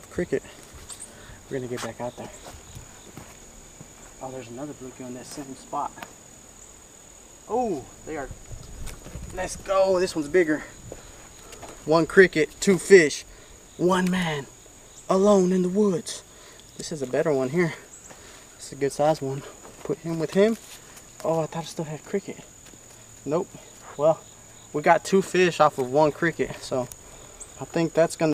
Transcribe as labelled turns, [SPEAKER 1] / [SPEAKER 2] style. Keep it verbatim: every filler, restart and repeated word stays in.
[SPEAKER 1] cricket. We're gonna get back out there. Oh, there's another bluegill in that same spot. Oh, they are. Let's go. This one's bigger. One cricket, two fish, one man, alone in the woods. This is a better one here. This is a good sized one. Put him with him. Oh, I thought I still had cricket. Nope. Well, we got two fish off of one cricket, so I think that's gonna